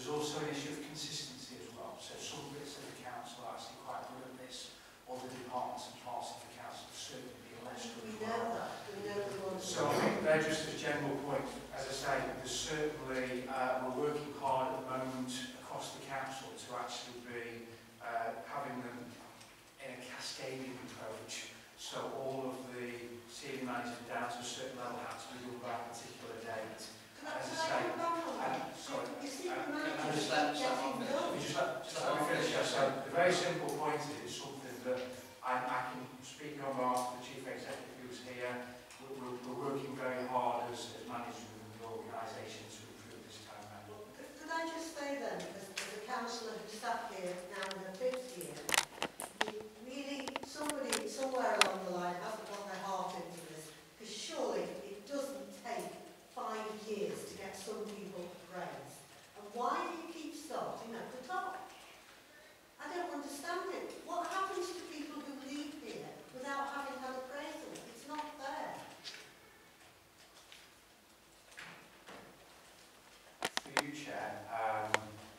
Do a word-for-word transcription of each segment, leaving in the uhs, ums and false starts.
There's also an issue of consistency as well. So some bits of the council are actually quite good at this. Other departments and parts of the council certainly be less good. We know that. We know the ones. So I think they're just a general point. As I say, there's certainly, uh, we're working hard at the moment across the council to actually be uh, having them in a cascading approach. So all of the senior managers down to a certain level have to be done by a particular date. Can I, As I can say, I come back on that? um, sorry, You see, um, the can I managers just let keep getting done. Just let, just let me finish. Yeah. So the very simple point is something that I, I can speak on behalf of the chief executive who's here. We're, we're, we're working very hard as, as managers within the organisation to improve this time around. Well, could, could I just say then, as, as a councillor who sat here now in her fifth year, really somebody somewhere along the line hasn't got their heart into this, because surely it doesn't take five years to get some people praised. And why do you keep starting at the top? I don't understand it. What happens to people who leave here without having had appraisal? It's not fair. For you, Chair, um,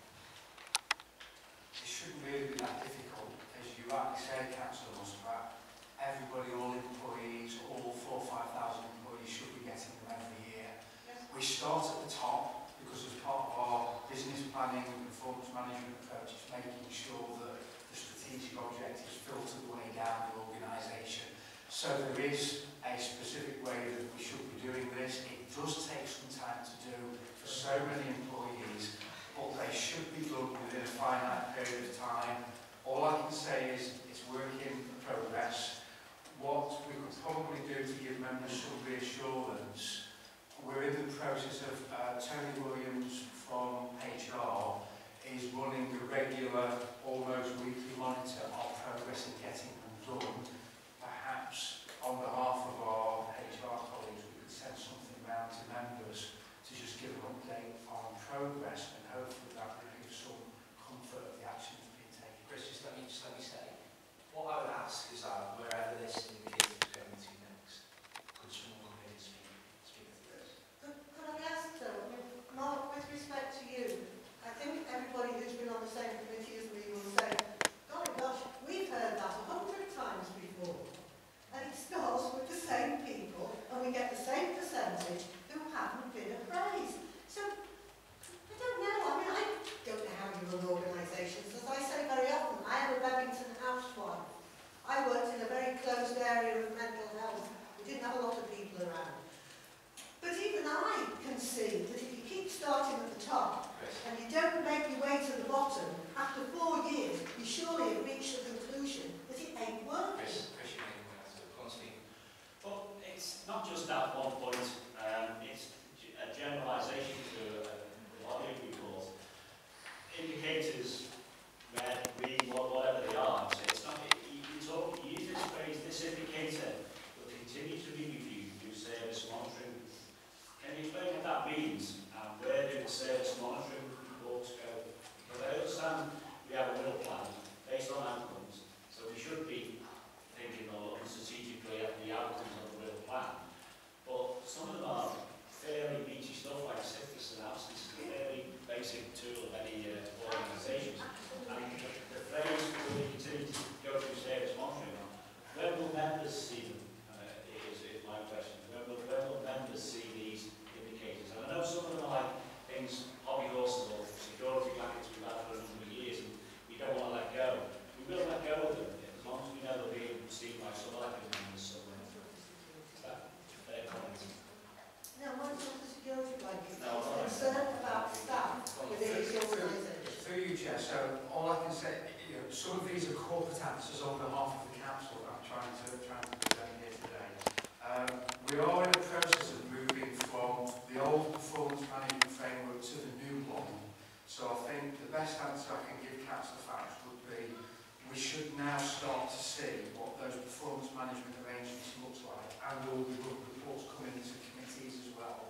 it shouldn't really be that difficult. As you rightly said, Councillor Muspratt, everybody, all employees, all four or five thousand employees should be getting them every year. Yes. We start at the top because as part of our business planning and performance management approach, it's making sure that the strategic objectives filter the way down the organisation. So there is a specific way that we should be doing this. It does take some time to do for so many employees, but they should be done within a finite period of time. All I can say is it's work in progress. What we could probably do to give members some reassurance, we're in the process of uh, Tony Williams from H R is running a regular, almost weekly monitor of progress in getting them done. Perhaps on behalf of our H R colleagues we could send something round to members to just give an update on progress, and hopefully that will give some comfort of the actions being taken. Chris, just let me, just let me say, what I would ask is that wherever this indicator is going to next, could someone come in and speak, speak to this? Could, could I ask though, Mark, with respect to you, I think everybody who's been on the same committee as me will say, golly gosh, we've heard that a hundred times before. And it starts with the same people, and we get the same percentage who haven't been appraised. So, I don't know, I mean, I don't know how you run organisations. As I say very often, I am a Bevington housewife. I worked in a very closed area of mental health. We didn't have a lot of people around. But even I can see that if you keep starting at the top, and you don't make your way to the bottom, after four years, you surely have reached the conclusion that it ain't working. Chris, Chris, you may want to go on speak. But it's not just that one point, um, it's a generalisation to a, a lot of report. Indicators, red, green, whatever they are, so it's not, it, you, you, talk, you use this phrase, this indicator will continue to be reviewed through service monitoring. Can you explain what that means, and where do the service monitoring reports go? Because I understand we have a Wirral plan based on outcomes, so we should be thinking or looking strategically at the outcomes of the Wirral plan. But some of them are fairly beachy stuff like syphilis analysis is a fairly basic tool of any uh, organisation. And the, the phrase will continue to go through service monitoring. When will members see them? Uh, is, is my question. When will, when will members see these indicators? And I know some of them are like things, hobby horses or security blankets we've had for a number of years and we don't want to let go. We will let go of them as long as we know they're being seen by some elected members somewhere. Is that their comment? No, mine's not a security blanket. No, It's all right. concerned about staff within this organisation. Through you, Chair, so all I can say, you know, some of these are corporate answers on behalf of the council that I'm trying to, trying to present here today. Um, we are in the process of moving from the old performance management framework to the new one. So I think the best answer I can give Councillor Foulkes would be we should now start to see what those performance management arrangements look like, and there will be good reports coming into committees as well.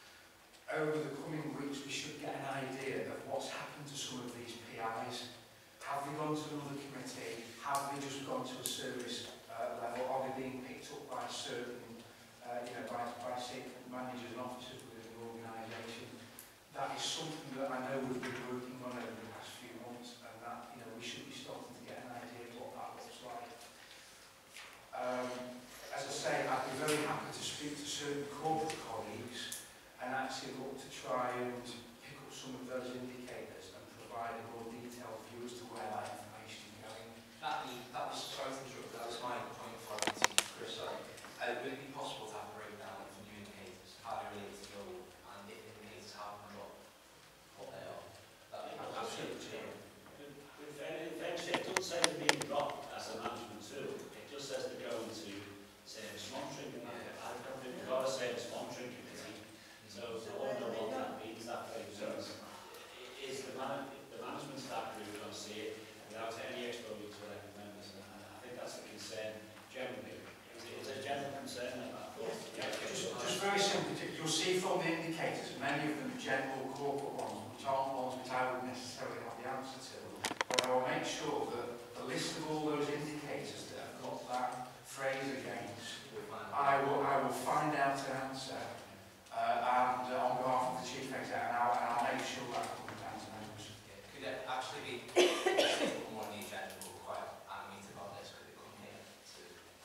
Over the coming weeks we should get an idea of what's happened to some of these P Is. Have they gone to another committee? Have they just gone to a service uh, level? Are they being picked up by certain, uh, you know, by, by Seacombe managers and officers within the organisation? that is something that I know we've been working on over the past few months, and that, you know, we should be starting to get an idea of what that looks like. Um, as I say, I'd be very happy to speak to certain corporate colleagues and actually look to try and pick up some of those indicators and provide a more detailed view as to where that information is going. That, that was, sorry to interrupt, that was my point before I went to Chris, sorry. Uh, would it be possible to have a breakdown of new indicators, how they relate to the old, and if indicators have and what, what they are? That would be absolutely clear. Eventually, it doesn't say they're being dropped as a management tool. It just says they're going to service monitoring. Yeah. I don't think we've got a service monitoring committee. So I wonder what that means. That way. So is the, man, the management staff group going to see it without any exposure to their members? And I think that's a concern generally. Is it is a general concern like that? Yes. Yeah, just, just very simply, you'll see from the indicators, many of them are general corporate ones, which aren't ones which I would necessarily have the answer to. But I will make sure that the list of all those indicators that have got that phrase against, I will, I will find out an answer uh, and uh, on behalf of the Chief Executive, and I'll, and I'll make sure that comes down to members. Yeah, could it actually be more on the agenda, but quite animated about this? Could it come here to...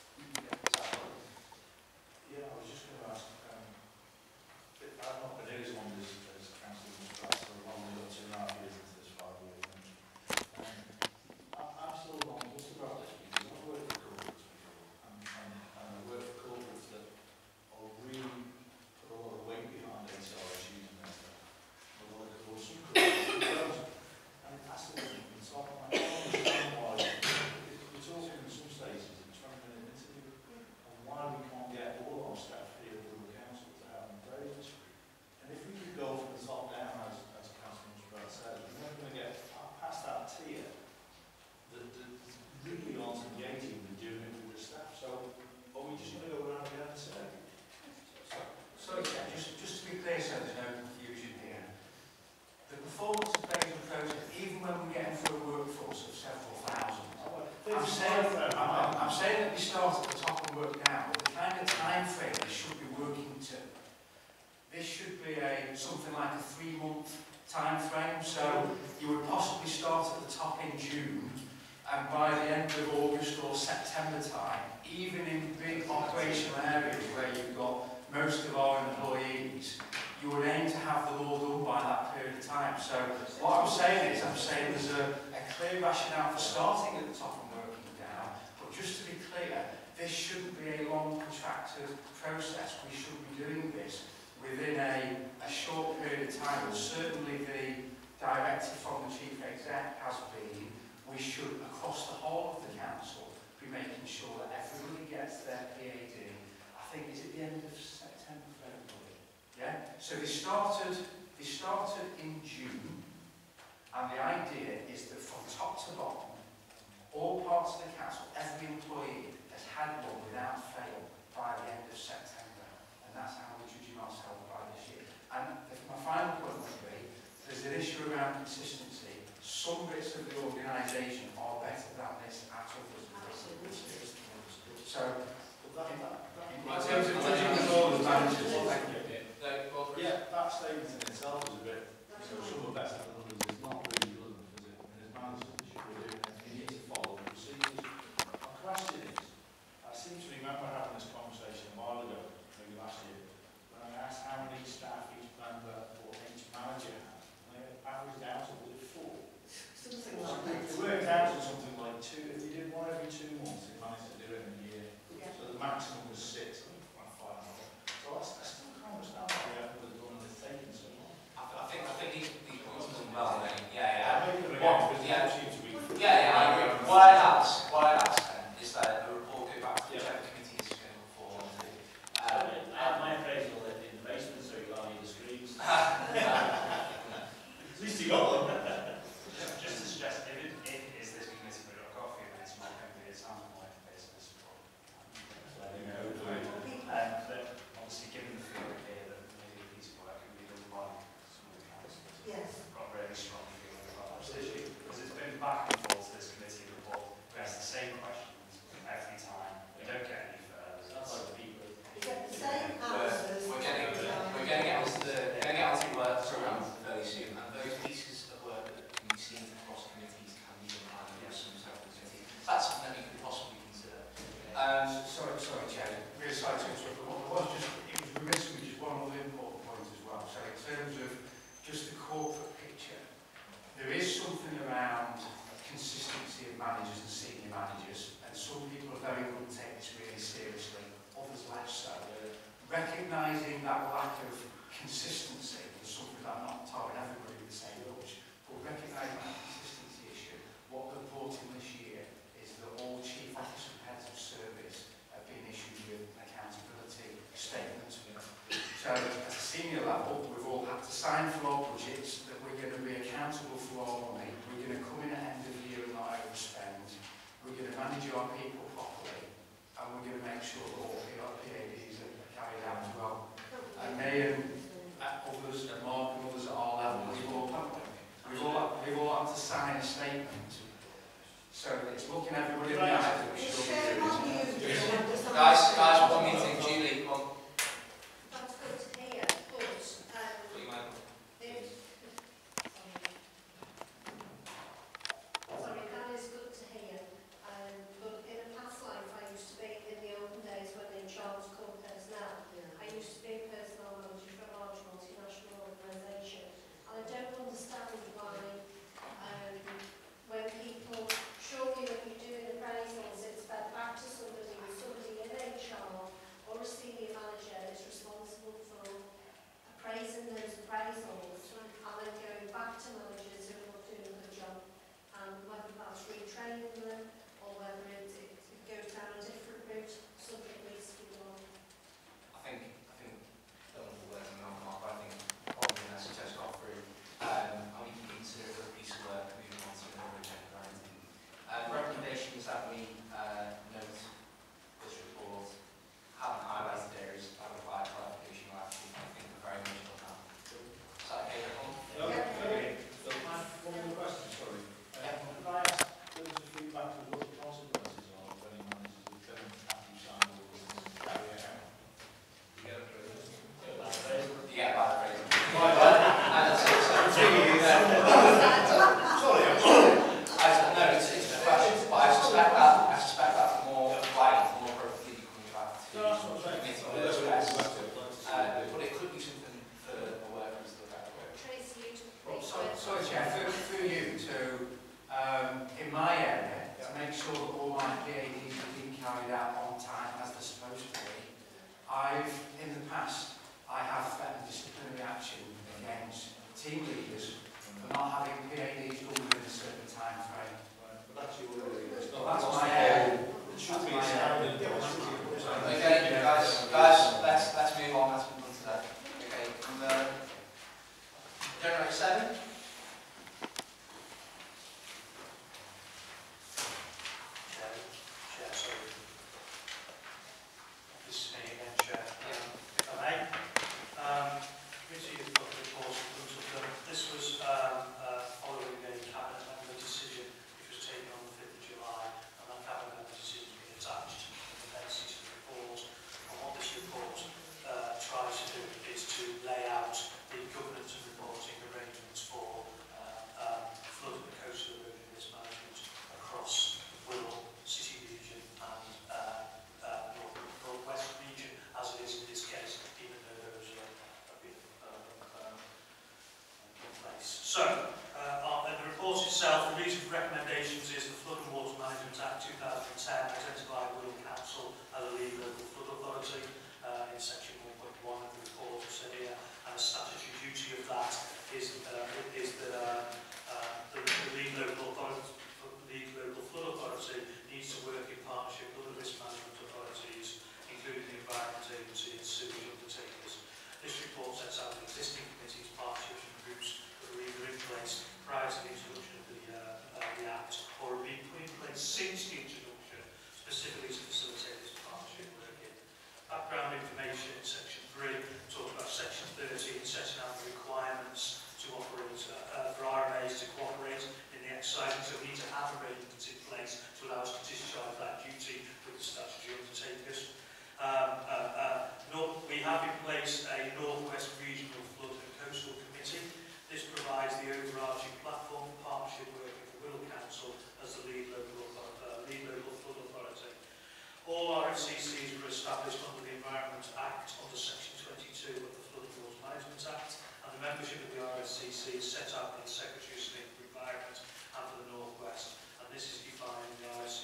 Yeah, I was just going to ask, um, I've not been here as long as, as Councillor Muspratt, so I've only got two and a half years into this five years. Um, I, I'm still on just about this because I've worked for corporates before, and, and, and I work for corporates that are really put a lot of weight behind H R issues and that stuff. But what I call some corporates don't. And it has to be from the top. I don't understand why we're talking in some stages a twenty minute interview, and why we can't get all our staff here at the council to have them praised. And if we could go from the top down, as, as Councillor Muspratt said, we're never going to get past that tier that, that really aren't engaging with doing it with the staff. So are we just going to go around the other side? So yeah, just, just to be clear so there's no confusion here, the performance appraisal process, even when we get into a workforce of several thousand, I'm saying, I'm, I'm, I'm saying that we start at the top and work down, but the kind of time frame we should be working to, this should be a something like a three month time frame, so you would possibly start at the top in June, and by the end of August or September time, even in big operational areas where you've got most of our employees, you would aim to have them all done by that period of time. So what I'm saying is, I'm saying there's a, a clear rationale for starting at the top and working down, but just to be clear, this shouldn't be a long protracted process. We should be doing this within a, a short period of time. And certainly the directive from the Chief Exec has been, we should, across the whole of the council, be making sure that everybody gets their P A D. I think it's at the end of September for everybody. Yeah? So they started, they started in June, and the idea is that from top to bottom, all parts of the council, every employee has had one without fail by the end of September. And that's how we're judging ourselves by this year. And if my final point would be, there's an issue around consistency. Some bits of the organisation are better than this at others. So, But that, that, that, in terms of judging the role as managers, yeah, that statement in itself is a bit, you know, some are better than others. It's not really good, is it? And as managers, you should be doing it. You need to follow the procedures. My question is, I seem to remember having this conversation a while ago, maybe last year, when I asked how many staff each member or each manager had. And they averaged out to was it four? Something like that. It worked out to something like two. If you did one every two months, they managed to do it in a year. Yeah. So the maximum was six. I think around five and a half. So I, I still can't understand why we haven't done and it's taken so long. I, th I think I think these these points are well made. Yeah, yeah. I'm making them What? again because Yeah. they seem to be. Yeah, yeah, I agree. What I'd ask, what I'd ask then is that the report go back to Yeah. whichever committee is going to fall into. I Um, have my appraisal in in the basement, so you can't need the screens. At least you got one. Just, just to suggest, if it, if it is this committee, but I've got a feeling it's not going to be a sound like business report. So, you know, hopefully. Um, but obviously, given the feeling here that maybe a piece of work can be done by some of the councils, Yes. I've got a really strong feeling about that issue, because it's been back and forth to this committee report. We asked the same senior managers, and some people are very good and take this really seriously, others less so. Recognising that lack of consistency is something that I'm not telling everybody with the same rush, but recognising that consistency issue, what they're reporting this year is that all chief officers and heads of service have been issued with an accountability statement. So at a senior level, we've all had to sign for our budgets, that we're going to be accountable for our money, we're going to come in at end of year and not overspend, we're going to manage our people properly, and we're going to make sure that all P A Ds are carried out as well. And me and uh, others, and Mark and others at our level, we've all, we've all, we've all had to sign a statement. So it's looking everybody in the eye that we should be doing it. Guys, guys, one meeting, Julie, one. That's good to hear, but um, Put your mic on. it, sorry, that is good to hear. Um, but in a past life, I used to be, in the olden days when in Charles called personnel, I used to be a personnel manager for a large multinational organisation. And I don't understand why um, when people, surely when you're doing appraisals, it's fed back to somebody, somebody in H R or a senior manager is responsible for appraising those appraisals and then going back to managers who are not doing a good job, and whether that's retraining them or whether it, it, it goes down a different route, something needs to be done. I think, I think, don't want to put words in my mouth, but I think probably unless it just got through, um, and we can consider it a piece of work moving on to another agenda. Uh, recommendations that we uh, note this report haven't highlighted areas that require clarification or action. I think we're very much on that. Is that okay, everyone? No, okay. One more question, sorry. Yeah. Could I ask them to feedback to what the consequences are of any managers who don't actually sign all this and carry it out? You get a present? Yeah, by the phrase. And that's it. So, sorry, I'm I no, it's, it's a question, but I suspect that I suspect that more likely, more appropriately coming back to No, that's what I'm saying. committee on this rest. Uh, but it could be something for the workers to look at. Tracy, you to Well, sorry, sorry, Chair, for, for you to, um, in my area, to make sure that all my P A Ds are being carried out on time as they're supposed to be, I've, in the past, I have threatened disciplinary action against team leaders for not having P A Ds done within a certain time frame. But that's your area. It's not That's across my the area. whole- It should be a standard. Okay, guys, guys, let's let's move on. That's been done today. Okay, and uh, Directorate seven. Chair, Chair, sorry. This is me again, Chair. Um, if I may. Um, committee has got the report in front of them. This was um, uh, following a cabinet member decision which was taken on the fifth of July, and that cabinet member decision has been attached to the appendices to the report. And what this report uh, tries to do is to lay out the governance and reporting arrangements for uh, um, flood and coastal erosion risk management across Wirral, City region and uh, uh, North, North West region, as it is in this case, even though those are a bit uh, um, in place. So, uh, on the report itself, the reason for recommendations is the Flood and Water Management Act two thousand ten identified Wirral Council as a lead local flood authority uh, in section one point one of the report said here, and a statutory duty of that is, uh, is that uh, uh, the, the lead local authority, lead local flood authority needs to work in partnership with other risk management authorities, including the Environment Agency and sewage undertakers. This report sets out the existing committees, partnerships and groups that are either in place prior to the introduction of the, uh, uh, the Act or have been put in place since the introduction, specifically to facilitate this partnership working. Background information in section three talks about section thirteen, setting out the requirements to operate uh, uh, for R M As to cooperate in the exercise, so we need to have arrangements in place to allow us to discharge that duty with the statutory undertakers. Um, uh, uh, North, we have in place a North West Regional Flood and Coastal Committee. This provides the overarching platform for partnership working for Wirral Council as the lead local, uh, lead local flood authority. All R F C Cs were established under the Environment Act under section twenty-two of the Flood and Water Management Act, and the membership of the R F C C is set out in the Secretary of State for Environment and for the North West, and this is defined in the R F C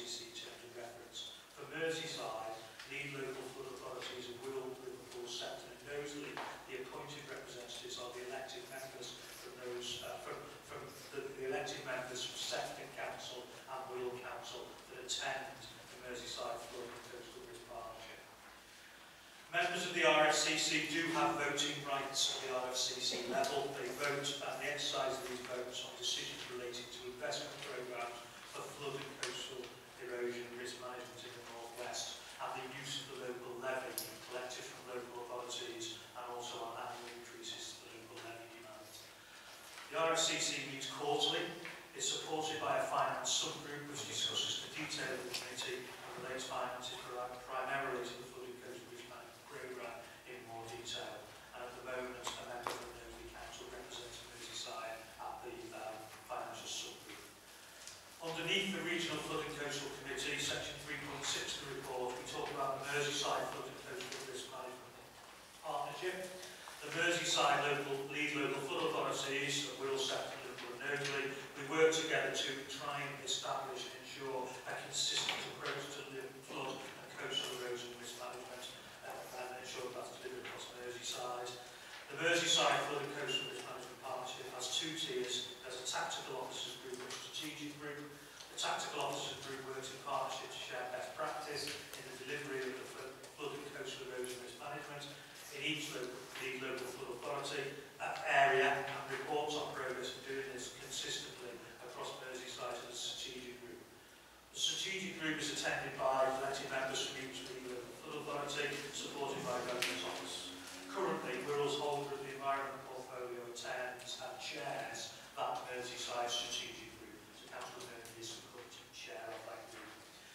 of the R F C C do have voting rights at the R F C C level. They vote and they exercise these votes on decisions relating to investment programmes for flood and coastal erosion risk management in the North West and the use of the local levy collected from local authorities and also on annual increases to the local levy demand. The R F C C meets quarterly. It's supported by a finance subgroup which discusses the detail of the committee and relates finances primarily to the flood and coastal risk management programme in more detail. And at the moment, a member of the Nosey Council represents Merseyside at the um, financial subgroup. Underneath the Regional Flood and Coastal Committee, section three point six of the report, we talk about the Merseyside Flood and Coastal Risk Management Partnership. The Merseyside local, lead local flood authorities of Wirral, Seacombe, Liverpool and Knowsley, we work together to try and establish and ensure a consistent approach to the flood and coastal erosion risk management uh, and ensure that's delivered across Merseyside. The Merseyside Flood and Coastal Risk Management Partnership has two tiers. There's a tactical officers group and a strategic group. The tactical officers group works in partnership to share best practice in the delivery of the flood and coastal erosion risk management in each local, lead local flood authority uh, area and reports on progress in doing this consistently across Merseyside as a strategic group. The strategic group is attended by elected members from each lead local flood authority, supported by government office. Currently, Wirral's holder of the environment portfolio attends and chairs that Merseyside strategic group. So Councillor Murphy is the current chair of that group.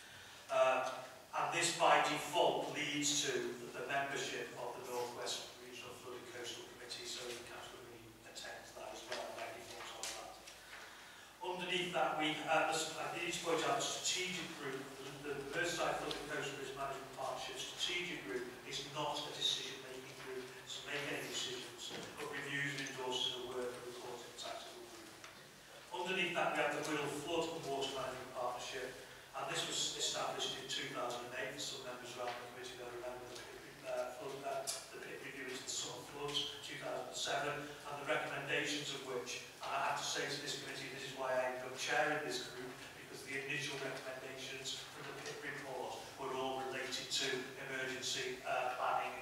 Uh, and this by default leads to the membership of the North West Regional Flood and Coastal Committee, so Councillor Murphy attends that as well by default on that. Underneath that, we uh, I need to point out the strategic group, the, the Merseyside Flood and Coastal Risk Management Partnership strategic group is not a decision-making group to make any decisions, but reviews and endorses the work of the reporting tactical group. Underneath that, we have the Wirral Flood and Water Management Partnership, and this was established in two thousand eight. Some members around the committee will remember the pit, uh, flood, uh, the pit review into the summer floods, two thousand seven, and the recommendations of which, and I have to say to this committee, this is why I ended up chairing this group, because the initial recommendations from the pit report were all related to emergency uh, planning,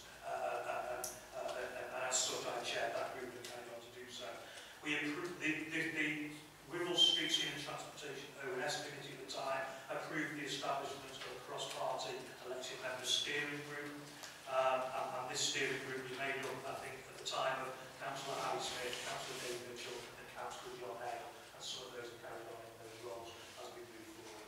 uh, uh, uh, uh, and as such I chaired that group and carried on to do so. We approved the, the, the Wirral Scrutiny and Transportation O and S Committee at the time approved the establishment of a cross-party elected member steering group, um, and, and this steering group was made up, I think, at the time of Councillor Harry Smith, Councillor David Mitchell and Councillor John Hale, and some of those are carried on in those roles as we move forward.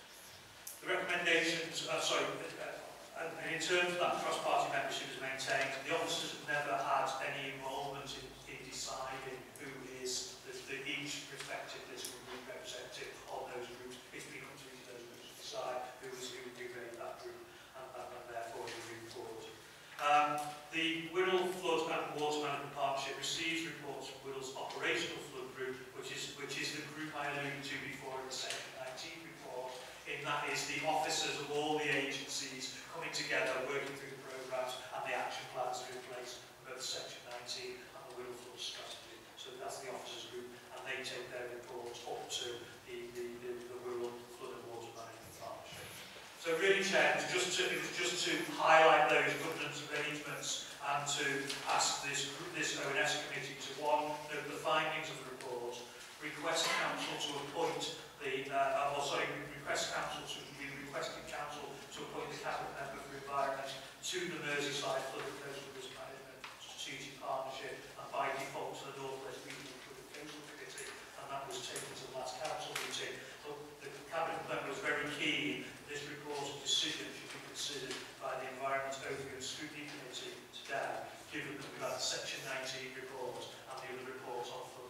The recommendations, uh, sorry, uh, uh, in terms of that cross-party membership is maintained, the officers have never had any involvement in, in deciding who is the, the each respective political group representative of those groups. It's been up to each of those groups to decide who is who we made that group, and, and, and therefore we move forward. Um, the Wirral Flood and Water Management Partnership receives reports from Wirral's operational flood group, which is which is the group I alluded to before in the section nineteen report. In that is the officers of all the agencies coming together, working through the programmes and the action plans that are in place for both section nineteen and the Wirral Flood strategy. So that's the officers group, and they take their reports up to the, the, the, the Wirral Flood and Water Management Partnership. So really, Chair, it was just to, it was just to highlight those governance arrangements and to ask this, this O and S committee to, one, note the findings of the report, request council to appoint the, uh, or sorry, request council to, we requested council to appoint the cabinet member for environment to the Merseyside Flood and Coastal Risk Management Strategic Partnership, and by default to the North West Regional Flood and Coastal Committee, and that was taken to the last council meeting. But the cabinet member was very keen that this report and decision should be considered by the Environment Overview and Scrutiny Committee today, given that we've had the section nineteen report and the other reports on flood